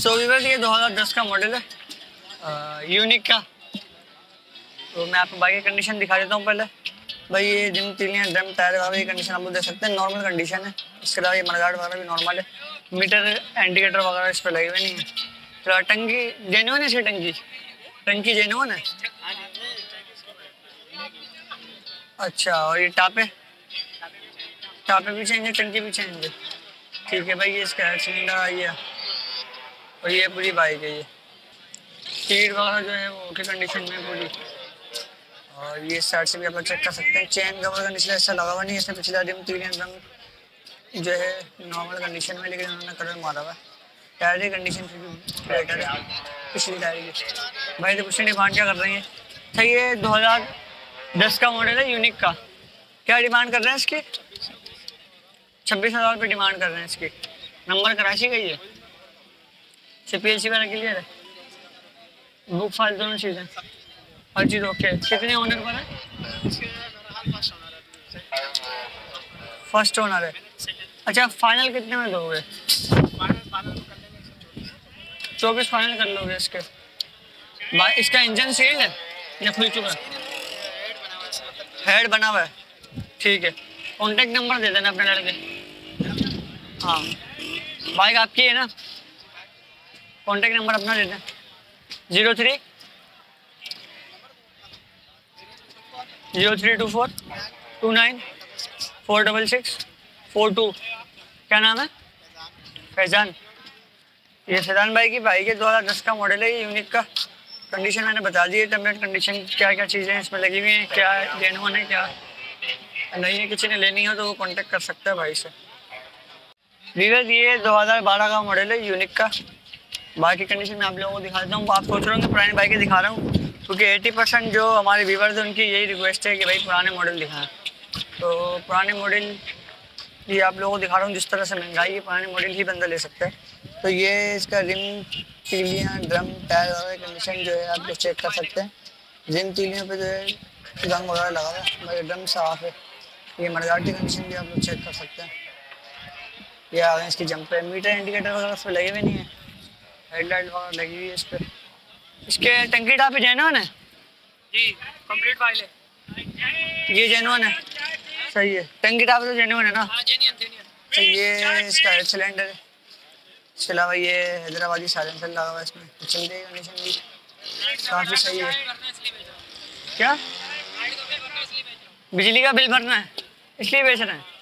सो Weaver ये 2010 का model है, यूनिक का। तो मैं आपको बाइक की कंडीशन दिखा देता हूँ पहले। भाई ये जिम तीलियाँ ड्रम टायर वगैरह की कंडीशन आप लोग देख सकते हैं, नॉर्मल कंडीशन है। इसके अलावा ये मडगार्ड वगैरह भी नॉर्मल है, मीटर इंडिकेटर वगैरह इस पर लगे हुए नहीं है। तो टंकी जेन्युइन है, इसकी टंकी जेन्युइन है। अच्छा, और ये टापे भी चेंज है, टंकी भी चेंज है। ठीक है भाई, ये इसका हेड सिलेंडर आई है और ये पूरी बाइक है। ये सीट वगैरह जो है वो ओके कंडीशन में पूरी। और ये साइड से भी आप लोग चेक कर सकते हैं, चेन कवर का निचला हिस्सा लगा हुआ नहीं है इसमें। पिछला रिम तीन रंग जो है नॉर्मल कंडीशन में, लेकिन उन्होंने कलर मारा हुआ है। टायर की कंडीशन फिर भी बेटर है पिछली टायर की। भाई तो कुछ डिमांड क्या कर रही है? अच्छा, ये 2010 का मॉडल है, यूनिक का। क्या डिमांड कर रहे हैं इसकी? 26,000 रुपये डिमांड कर रहे हैं इसकी। नंबर कराची का ही है, CPLC वाला क्लियर है, बुक फाइल दोनों चीज़ें, हर चीज़ ओके। कितने ओनर पर है? फर्स्ट ओनर है। अच्छा, फाइनल कितने में दोगे? 24 फाइनल कर लोगे इसके? इसका इंजन सील्ड है या खुल चुका है? हेड बना हुआ है। ठीक है, कॉन्टेक्ट नंबर दे देना अपने लड़के। हाँ, बाइक आपकी है ना? कॉन्टेक्ट नंबर अपना दे दें। 03 0324 29 466 42। क्या नाम है? फैजान। ये फैजान भाई की बाइक है, 2010 का मॉडल है, ये यूनिक का। कंडीशन मैंने बता दी है, टर्मिनेट कंडीशन क्या क्या चीज़ें इसमें लगी हुई हैं, क्या जेन्युइन है क्या नहीं है। किसी ने लेनी हो तो वो कांटेक्ट कर सकता है भाई से। वीवर ये 2012 का मॉडल है, यूनिक का। बाकी कंडीशन में आप लोगों को दिखा देता हूँ। आप सोच रहे हो कि पुरानी बाइकें दिखा रहा हूँ, क्योंकि 80% जो हमारे व्यूवर्स हैं उनकी यही रिक्वेस्ट है कि भाई पुराने मॉडल दिखाएं। तो पुराने मॉडल ये आप लोगों को दिखा रहा हूँ। जिस तरह से महंगाई है, पुराने मॉडल ही बंदा ले सकता है। तो ये इसका रिम तीलियाँ ड्रम टायर वगैरह कंडीशन जो है आप लोग चेक कर सकते हैं। रिम तीलियों पे जो है रंग वगैरह लगा हुआ है, भाई ड्रम साफ है। ये मडगार्ड की कंडीशन भी आप लोग चेक कर सकते हैं। ये आ गए इसकी जंप पे, मीटर इंडिकेटर वगैरह उस पर लगे हुए नहीं है, हेडलाइट वगैरह लगी हुई है इस पर। इसके टंकी टापे जेन्युइन है जी, कंप्लीट फाइल है। ये जेन्युइन है, सही है। टंकी टापे तो जेन्युइन है ना? हाँ, जेन्युइन। तो ये इसका हेड सिलेंडर है। इसके अलावा ये हैदराबादी साइलेंसर लगा हुआ है इसमें। चलने की कंडीशन भी काफ़ी सही है। क्या बिजली का बिल भरना है इसलिए बेच रहे हैं?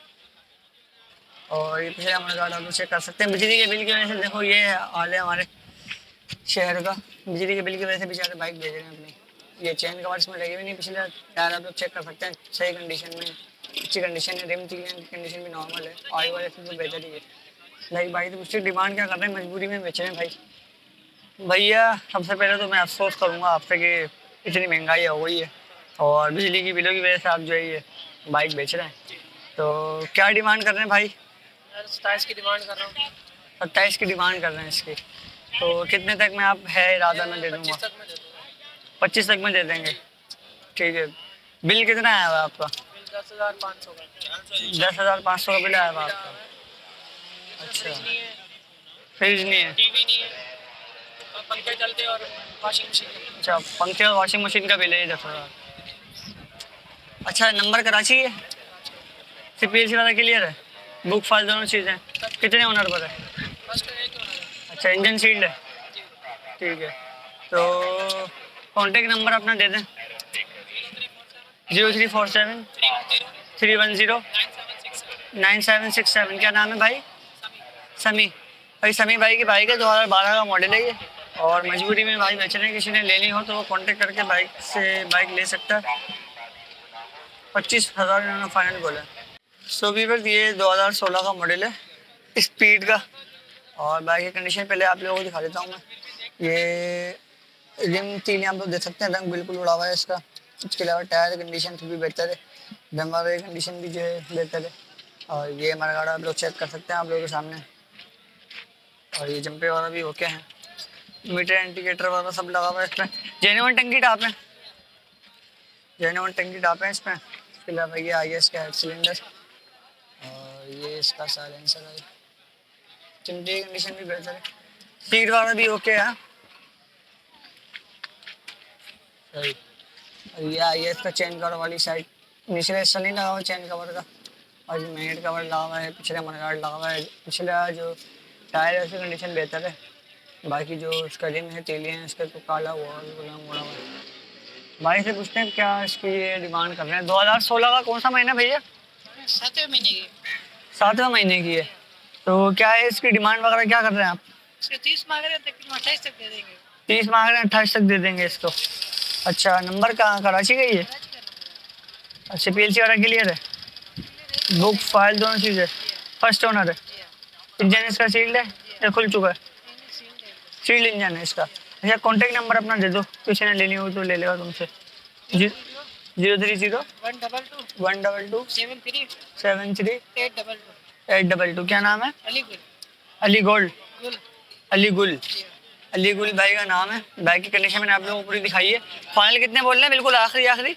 और ये पिछले हमारे गार्ड आप चेक कर सकते हैं। बिजली के बिल की वजह से देखो ये हाल है हमारे शहर का। बिजली के बिल की वजह से बेचारे बाइक भेज रहे हैं अपनी। ये चेन कवर इसमें लगे हुए नहीं, पिछले टायर आप लोग चेक कर सकते हैं, सही कंडीशन में, अच्छी कंडीशन है। रिम की कंडीशन भी नॉर्मल है, ऑयल वाले से तो बेहतर ही है। लाइक भाई तो उसकी डिमांड क्या कर रहे हैं, मजबूरी में बेच रहे हैं भाई। भैया सबसे पहले तो मैं अफसोस करूँगा आपसे कि इतनी महंगाई हो गई है और बिजली की बिलों की वजह से आप जो है ये बाइक बेच रहे हैं। तो क्या डिमांड कर रहे हैं भाई? 27 की डिमांड कर रहा हूँ। 27 की डिमांड कर रहे हैं इसकी। तो कितने तक में आप है इरादा में दे दूँगा? 25 तक में दे देंगे। ठीक है, बिल कितना आया हुआ आपका? 10,500 का। 10,500 का बिल आया हुआ आपका? अच्छा, फ्रिज नहीं है, टीवी नहीं है, पंखे चलते और वॉशिंग मशीन। अच्छा पंखे और वॉशिंग मशीन का बिल है 10,000। अच्छा, नंबर कराची है, CPLC वाला क्लियर है, बुक फाइल दोनों चीज़ें। कितने ओनर पर है? फर्स्ट एक ही होना है। अच्छा, इंजन सील्ड है। ठीक है, तो कॉन्टेक्ट नंबर अपना दे दें। 0347 310 9767। क्या नाम है भाई? समी। भाई समी भाई की बाइक है, 2012 का मॉडल है ये। और मजबूरी में भाई बेच रहे हैं, किसी ने लेनी हो तो वो कॉन्टेक्ट करके बाइक ले सकता है। 25,000 इन्होंने फाइनल बोला। सो वीवर ये 2016 का मॉडल है, स्पीड का। और बाइक की कंडीशन पहले आप लोगों को दिखा देता हूँ मैं। ये रिम तीन आप लोग देख सकते हैं, रंग बिल्कुल उड़ा हुआ है इसका। इसके अलावा टायर कंडीशन फिर भी बेहतर है, डम्पर की कंडीशन भी जो है बेहतर है। और ये हमारा गाड़ा आप लोग चेक कर सकते हैं आप लोगों के सामने। और ये जंपे वाला भी ओके हैं, मीटर इंडिकेटर वाला सब लगा हुआ है इसमें। जेन्युइन टंकी टाप है, जेन्युइन टंकी टाप है इसमें। इसके अलावा ये आई है इसका हेड सिलेंडर और ये इसका साइलेंसर है। चिमटे की कंडीशन भी बेहतर है। सीट वगैरह भी ओके है। सही। और ये इसका चेन कवर वाली साइड, निचले हिस्सा नहीं लगा हुआ चेन कवर का, और मैग्नेट कवर लगा हुआ है, पिछले मडगार्ड लगा हुआ है। पिछला जो टायर है उसकी कंडीशन बेहतर है, बाकी जो उसका रिम है तेलिए हैं इसका तो काला हुआ और मुड़ा हुआ है। भाई से पूछते हैं क्या इसकी ये डिमांड कर रहे हैं। 2016 का कौन सा महीना भैया? 7वें महीने की। 7वें महीने की है। तो क्या है इसकी डिमांड वगैरह क्या कर रहे हैं आप? इसके 30 मांग रहे हैं, लेकिन 28 तक दे देंगे। 30 मांग रहे हैं, 28 तक दे देंगे इसको। अच्छा, नंबर कहाँ, कराची का ही है? अच्छा, PLC वाला क्लियर है, बुक फाइल दोनों चीज़ है, फर्स्ट ओनर है। इंजन इसका सील्ड है या खुल चुका है? सील्ड इंजन है इसका। अच्छा, कॉन्टेक्ट नंबर अपना दे दो, किसी ने लेनी हो तो ले लेगा तुमसे। 030 122 73 822। क्या नाम है? अली गोल्ड, अली गुल, अली गुल भाई का नाम है। बाइक की कंडीशन मैंने आप लोगों को पूरी दिखाई है। फाइनल कितने बोल रहे हैं? बिल्कुल आखिरी आखिरी।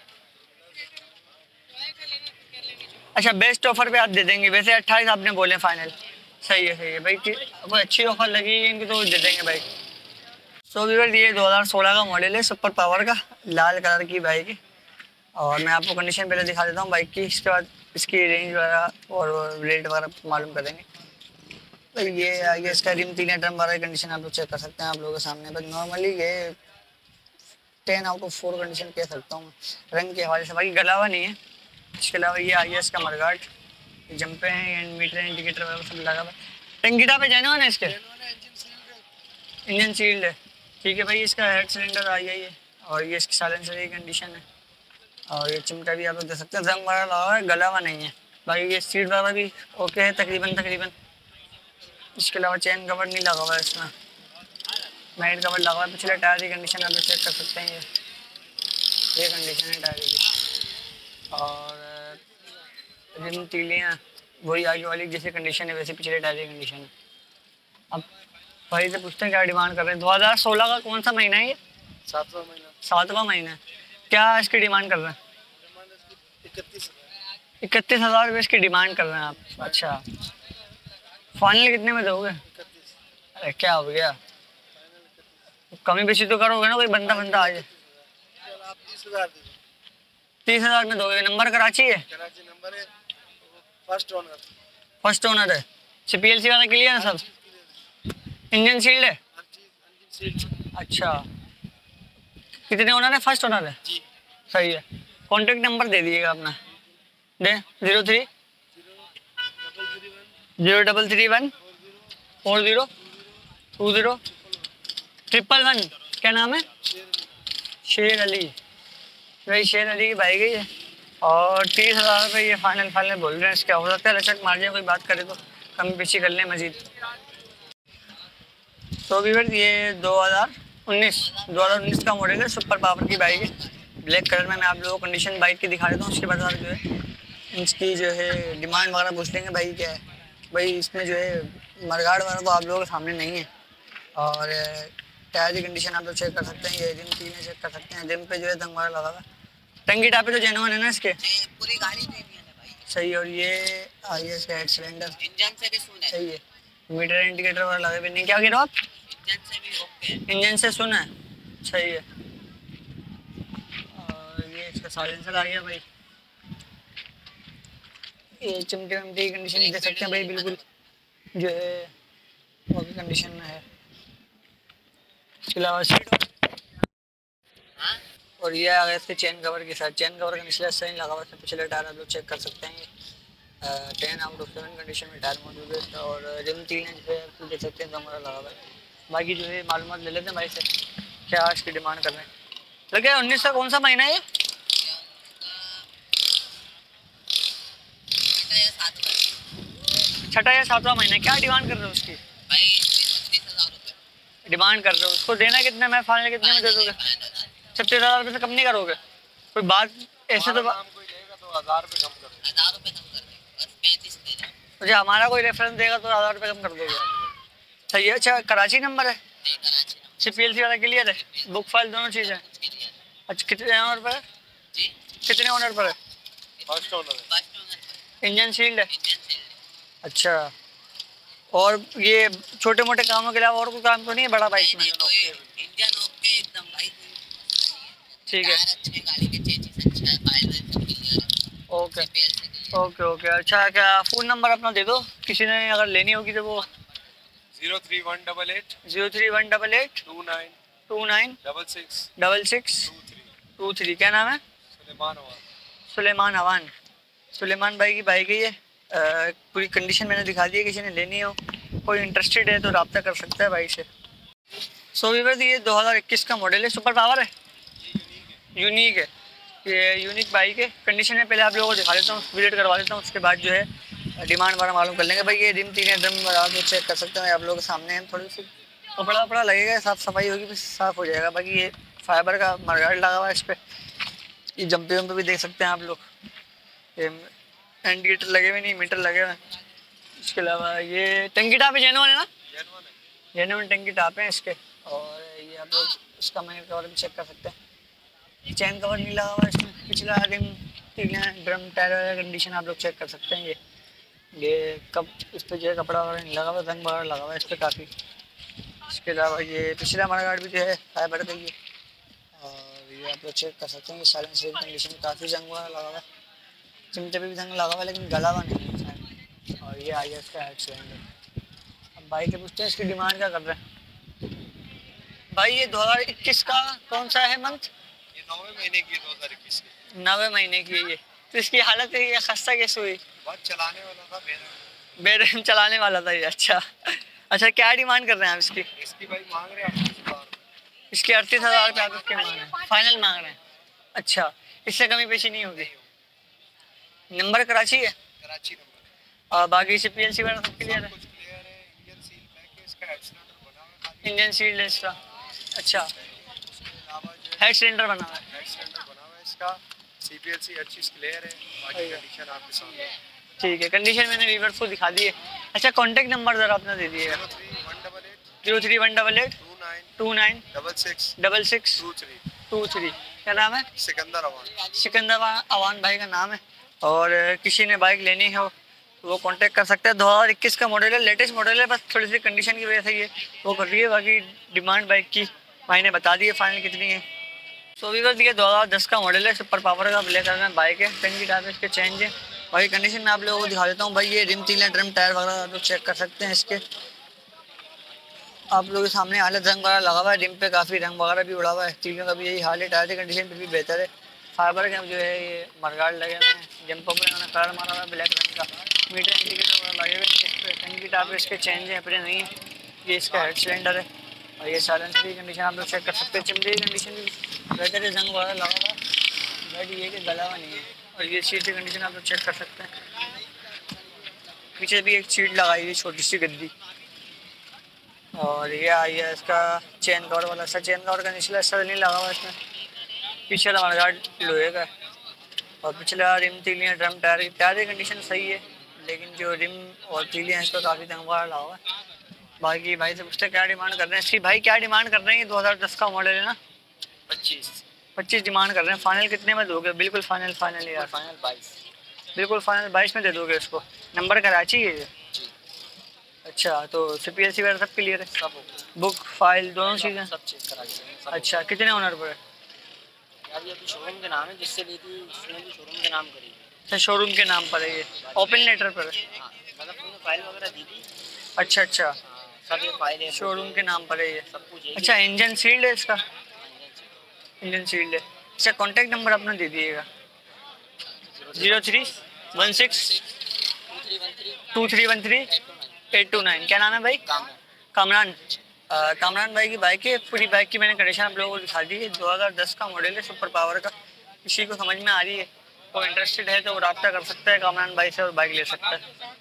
अच्छा, बेस्ट ऑफर पे आप दे देंगे, वैसे 28 आपने बोले फाइनल। सही है भाई, कोई अच्छी ऑफर लगी इनकी तो दे देंगे बाइक। सो व्यूअर्स, ये 2016 का मॉडल है, सुपर पावर का, लाल कलर की बाइक है। और मैं आपको कंडीशन पहले दिखा देता हूँ बाइक की, इसके बाद इसकी रेंज वगैरह और रेट वगैरह मालूम करेंगे। तो ये इसका रिम 3 ड्रम वगैरह कंडीशन आप लोग चेक कर सकते हैं आप लोगों के सामने। बट नॉर्मली ये 10 आउट ऑफ 4 कंडीशन कह सकता हूँ रंग के हवाले से। बाकी गला हुआ नहीं है। इसके अलावा ये आई है इसका मडगार्ड, जंपे हैं, मीटर इंडिकेटर वगैरह सब लगा हुआ है। टंकीटा पे जाना है इसके, इंजन सील्ड है। ठीक है भाई, इसका हेड सिलेंडर आई है और ये इसकी साइलेंसर की कंडीशन है। और ये चिमटा भी आप लोग देख सकते हैं, रंग वगैरह लगा हुआ है, गला हुआ नहीं है। बाकी ये सीट वगैरह भी ओके है तकरीबन। इसके अलावा चेन कवर नहीं लगा हुआ है इसमें, नाइट कवर लगा हुआ है। पिछले टायर की कंडीशन आप लोग चेक कर सकते हैं, ये कंडीशन है टायर की। और रिम तीलियाँ वही आगे वाली जैसी कंडीशन है वैसे पिछले टायर की कंडीशन है। अब भाई से पूछते हैं क्या डिमांड कर रहे हैं। 2016 का कौन सा महीना है ये? 7वां महीना। 7वां महीना। क्या इसकी डिमांड कर रहे हैं? 31,000। 31,000 रुपये इसकी डिमांड कर रहे हैं आप। अच्छा, फाइनल कितने में दोगे? 31। अरे क्या हो गया, कमी बेशी तो करोगे ना, कोई बंदा आ जाए। आप 30,000 दे दो। 30,000 में दोगे? नंबर कराची है? कराची नंबर है, फर्स्ट ओनर। फर्स्ट ओनर है। PLC वाला क्लियर है सब? इंजन सील्ड है? हर चीज इंजन सील्ड। अच्छा, कितने ओनर है? फर्स्ट ओनर है जी। सही है। कॉन्टेक्ट नंबर दे दीजिएगा अपना, दे 03 0331 40 20 111। क्या नाम है? शेर अली। भाई शेर अली की बाइक है ये, और 30,000 रुपये ये फाइनल बोल रहे हैं। इसका हो सकता है लचक मार जाए, कोई बात करे तो कम पीछे कर लें मजीद। तो व्यूअर्स, ये 2019 का मॉडल है, सुपर पावर की बाइक है। ब्लैक कलर में मैं आप लोगों को कंडीशन बाइक की दिखा देता हूँ। उसके बाद जो है इसकी जो है डिमांड वगैरह पूछ लेंगे भाई क्या है। भाई इसमें जो है मडगार्ड वगैरह तो आप लोगों के सामने नहीं है। और टायर की कंडीशन आप लोग चेक कर सकते हैं, ये रिम तीन चेक कर सकते हैं। रिम पे जो है दंग वगैरह लगा हुआ, टंकी टापे तो जेनुइन है ना इसके? पूरी गाड़ी प्रीमियम है भाई। सही। और ये आई है इसका हेड सिलेंडर, इंजन से भी सुन है। सही है। मीटर इंडिकेटर वगैरह लगे भी नहीं। क्या कह रहे हो आप? इंजन से भी ओके है। इंजन से सुना है, सही है। और ये इसका साइलेंसर आ गया भाई। ये चिमटे वमटे की कंडीशन देख सकते हैं भाई, बिल्कुल जो है ओके कंडीशन में है। इसके अलावा सीट और ये आ गया इसके चेन कवर के साथ। चेन कवर का निचला हिस्सा नहीं लगा हुआ है, पिछले टायर आप लोग चेक कर सकते हैं। 10 आउट ऑफ 7 कंडीशन में टायर मौजूद है। और रिम 3 इंच पे आप देख सकते हैं कमरा लगा हुआ है। बाकी जो है मालूमात ले लेते हैं भाई से क्या इसकी डिमांड कर रहे हैं। लगे 19 का कौन सा महीना है ये? छठा या सातवां महीना। क्या डिमांड कर रहे हो उसकी? भाई 30,000 रुपये डिमांड कर रहे हो, उसको देना कितने में? फाइनल कितने में दे दोगे? 36,000 रुपये से कम नहीं करोगे? कोई बात ऐसे तो कोई लेगा तो 1,000 रुपये कम कर दो। 1,000 रुपये कम कर देंगे, बस 35 दे दो। मुझे हमारा कोई रेफरेंस देगा तो 1,000 रुपये कम कर दोगे? सही है। अच्छा, कराची नंबर है? नहीं, कराची ना। PLC वाला क्लियर है, बुक फाइल दोनों चीज़ है? अच्छा, कितने ओनर पर है? जी, कितने ओनर पर है? फर्स्ट ओनर है। फर्स्ट ओनर पर इंजन सील्ड है? इंजन से। अच्छा, और ये छोटे मोटे कामों के अलावा और कोई काम तो नहीं है बड़ा बाइक में? इंडियन ओके एकदम भाई। ठीक है, टायर अच्छे हैं, गाड़ी के चेचिस अच्छा है, फाइल वाइल सब क्लियर है। ओके CPL से क्लियर। Okay okay. अच्छा, क्या फ़ोन नंबर अपना दे दो, किसी ने अगर लेनी होगी तो वो। 03188 03188 29 29 66 66 23 23। क्या नाम है? सुलेमान हुआ। सुलेमान अवान। सुलेमान भाई की बाइक है ये। पूरी कंडीशन मैंने दिखा दी है, किसी ने लेनी हो, कोई इंटरेस्टेड है तो रब्ता कर सकता है भाई से। सो वीवर ये 2021 का मॉडल है, सुपर पावर है, यूनिक है, ये यूनिक बाइक है। कंडीशन में पहले आप लोगों को दिखा देता हूँ, विजिट करवा देता हूँ, उसके बाद जो है डिमांड वगैरह मालूम कर लेंगे। भाई ये रिम तीन ड्रम आप लोग चेक कर सकते हैं, आप लोगों के सामने है। थोड़ी सी कपड़ा वपड़ा लगेगा, साफ़ सफाई होगी फिर साफ़ हो जाएगा। बाकी ये फाइबर का मरगाड़ लगा हुआ है इस पर, ये जंपे वंपे भी देख सकते हैं आप लोग। ये इंडिकेटर लगे हुए नहीं, मीटर लगे हुए हैं। इसके अलावा ये टंकी टाप है, जेनुअन है ना? जेनुअन टंकी टाप है इसके। और ये आप लोग इसका मैंने कवर भी चेक कर सकते हैं, चैन कवर नहीं लगा हुआ इसमें। पिछला रिम तीन ड्रम टायर वाला कंडीशन आप लोग चेक कर सकते हैं। ये कब इस पर जो है कपड़ा वगैरह नहीं लगा हुआ, रंग वगैरह लगा हुआ है इस पर काफ़ी। इसके अलावा ये पिछला हमारा गाड़ी भी जो है फाइबर का ही है। और ये आप लोग चेक कर सकते हैं, ये साइलेंस कंडीशन काफ़ी जंग वगैरह लगा हुआ है, चिमटे पे भी जंग लगा हुआ है लेकिन गला हुआ नहीं है शायद। और ये आ गया इसका हेड सिलेंडर। अब भाई से पूछते हैं इसकी डिमांड क्या कर रहे हैं। भाई ये 2021 का कौन सा है मंथ? ये 9वें महीने की 2021 की। 9वें महीने की है ये। तो इसकी हालत है, ये खस्ता कैसे हुई? बहुत चलाने वाला था बेरहम चलाने वाला था ये। अच्छा अच्छा, क्या डिमांड कर रहे हैं आप इसकी? इसकी भाई मांग रहे हैं 38,000। इसके 38,000 रुपये आप इसके मांग रहे हैं, फाइनल मांग रहे हैं? अच्छा, इससे कमी पेशी नहीं होगी? नंबर कराची है कराची नंबर और बाकी से PLC वगैरह सब क्लियर है? कुछ क्लियर है। इंजन सील पैक है, इसका हेड सिलेंडर बना हुआ है खाली। इंजन सील्ड है इसका? अच्छा, उसके अलावा जो है हेड सिलेंडर बना हुआ है। हेड सिलेंडर बना हुआ है इसका। CPLC हर चीज़ क्लियर है, बाकी कंडीशन आपके सामने है। ठीक है, कंडीशन मैंने व्यूअर्स को दिखा दी है। अच्छा, कॉन्टैक्ट नंबर ज़रा अपना दे दीजिएगा। 03188 03188 29 29 66 66 23। 23। क्या नाम है? सिकंदर अवान। सिकंदर अवान भाई का नाम है। और किसी ने बाइक लेनी हो तो वो कांटेक्ट कर सकते हैं। 2021 का मॉडल है, लेटेस्ट मॉडल है, बस थोड़ी सी कंडीशन की वजह से ये वो कर रही है। बाकी डिमांड बाइक की भाई ने बता दी है फाइनल कितनी है। सो वीवर ये 2010 का मॉडल है, सुपर पावर का ब्लैक कलर में बाइक है, टंकी टाइप इसके चेंज है। बाकी कंडीशन में आप लोगों को दिखा देता हूँ। भाई ये रिम तीन ड्रम टायर वगैरह आप लोग चेक कर सकते हैं इसके। आप लोगों के सामने हालत रंग वगैरह लगा हुआ है, रिम पे काफ़ी रंग वगैरह भी उड़ा हुआ है। तीनों का भी यही हाल है, टायर की कंडीशन फिर भी बेहतर है। फाइबर के जो है ये मरगाड़ लगे हुए हैं, जंपर पर इन्होंने कलर मारा हुआ है ब्लैक रंग का। मीटर इंडिकेटर वगैरह लगे हुए हैं इस पर, टंकी टाइप इसके चेंज है, अपने नहीं है। ये इसका हेड सिलेंडर है। और ये साइलेंस की कंडीशन आप लोग चेक कर सकते हैं, चिमटे की कंडीशन भी बेहतर है, जंग वगैरह लगा हुआ है, बट ये कि गला हुआ नहीं है। और ये सीट की कंडीशन आप लोग चेक कर सकते हैं, पीछे भी एक सीट लगाई हुई छोटी सी गद्दी। और ये आई है इसका चेन कवर वाला सा, चेन कवर का निचला हिस्सा नहीं लगा हुआ इसमें। पीछे हमारा गार्ड लोहे का है। और पिछला रिम तीलियाँ ड्रम टायर की कंडीशन सही है, लेकिन जो रिम और तीलियाँ इस पर काफ़ी तंग वगैरह लगा हुआ है। बाकी भाई से पूछते क्या डिमांड कर रहे हैं इसकी। भाई क्या डिमांड कर रहे हैं? ये 2010 का मॉडल है ना? 25 डिमांड कर रहे हैं। फाइनल कितने में दोगे? बिल्कुल फाइनल फाइनल यार, फाइनल 22। बिल्कुल फाइनल 22 में दे दोगे इसको? नंबर कराची है ये? अच्छा, तो CPLC वगैरह सब क्लियर है? सब हो गया, बुक फाइल दोनों चीज़ें? सब चेक करा दिया। अच्छा, कितने ओनर पर है? यार ये अभी शोरूम के नाम है, जिससे ली थी उसने भी शोरूम के नाम करी है। अच्छा, शोरूम के नाम पर है ये, ओपन लेटर पर है? हाँ, मतलब तुमने फाइल वगैरह दी थी। अच्छा अच्छा, हाँ, सब ये फाइल है, शोरूम के नाम पर है ये। सब कुछ है। अच्छा, इंजन सील्ड है इसका? इंजन से इंजन सील्ड है। अच्छा, कॉन्टैक्ट नंबर अपना दे दिएगा। 0316 2313 829। क्या नाम है भाई? काम है। कामरान। कामरान भाई की बाइक है। पूरी बाइक की मैंने कंडीशन आप लोगों को दिखा दी है। 2010 का मॉडल है, सुपर पावर का। किसी को समझ में आ रही है, वो इंटरेस्टेड है तो वो रब्ता कर सकता है कामरान भाई से और बाइक ले सकता है।